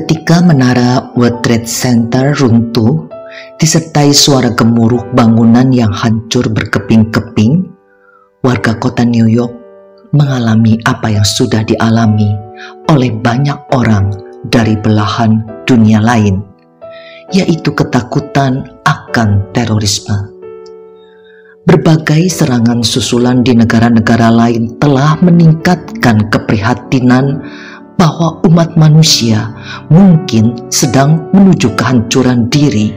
Ketika menara World Trade Center runtuh, disertai suara gemuruh bangunan yang hancur berkeping-keping, warga kota New York mengalami apa yang sudah dialami oleh banyak orang dari belahan dunia lain, yaitu ketakutan akan terorisme. Berbagai serangan susulan di negara-negara lain telah meningkatkan keprihatinan bahwa umat manusia mungkin sedang menuju kehancuran diri.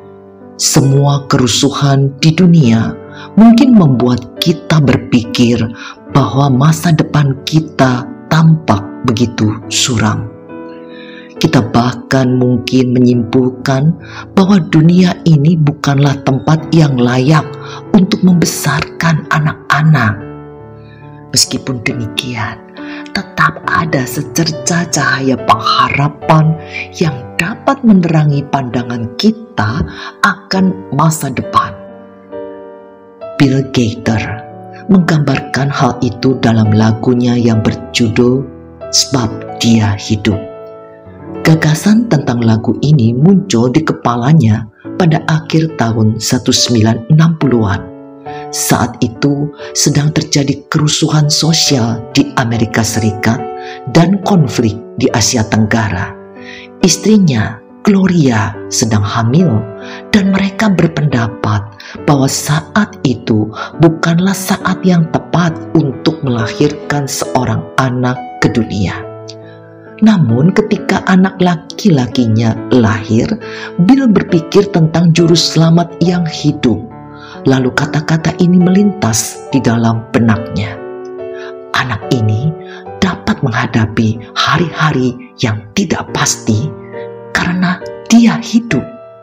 Semua kerusuhan di dunia mungkin membuat kita berpikir bahwa masa depan kita tampak begitu suram. Kita bahkan mungkin menyimpulkan bahwa dunia ini bukanlah tempat yang layak untuk membesarkan anak-anak. Meskipun demikian, tetap ada secerca cahaya pengharapan yang dapat menerangi pandangan kita akan masa depan. Bill Gaither menggambarkan hal itu dalam lagunya yang berjudul Sebab Dia Hidup. Gagasan tentang lagu ini muncul di kepalanya pada akhir tahun 1960-an. Saat itu sedang terjadi kerusuhan sosial di Amerika Serikat dan konflik di Asia Tenggara. Istrinya, Gloria, sedang hamil dan mereka berpendapat bahwa saat itu bukanlah saat yang tepat untuk melahirkan seorang anak ke dunia. Namun ketika anak laki-lakinya lahir, Bill berpikir tentang juru selamat yang hidup. Lalu kata-kata ini melintas di dalam benaknya. Anak ini dapat menghadapi hari-hari yang tidak pasti karena dia hidup.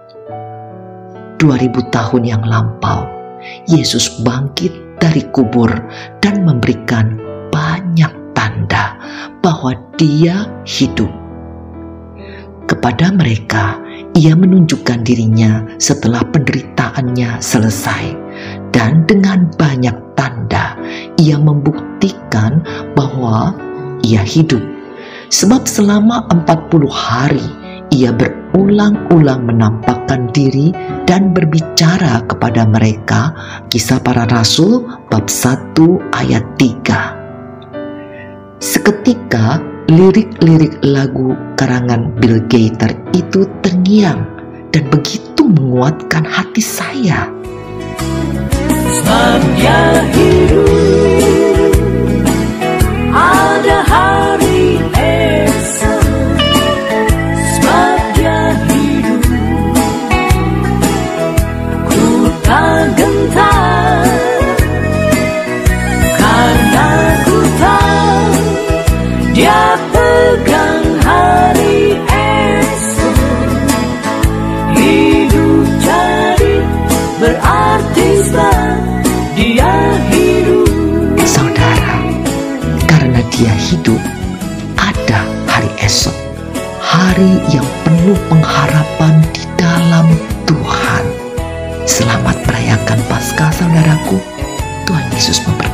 2000 tahun yang lampau, Yesus bangkit dari kubur dan memberikan banyak tanda bahwa dia hidup. Kepada mereka, ia menunjukkan dirinya setelah penderitaannya selesai, dan dengan banyak tanda ia membuktikan bahwa ia hidup. Sebab selama 40 hari ia berulang-ulang menampakkan diri dan berbicara kepada mereka. Kisah Para Rasul bab 1 ayat 3. Seketika lirik-lirik lagu karangan Bill Gaither itu terngiang dan begitu menguatkan hati saya. Sebab dia hidup, ada hari esok. Sebab dia hidup, ku tak gentar, karena ku tahu dia pegang hari esok. Hidup jadi berarti sebab dia hidup. Saudara, karena dia hidup, ada hari esok. Hari yang penuh pengharapan di dalam Tuhan. Selamat merayakan Paskah, saudaraku. Tuhan Yesus memberkati.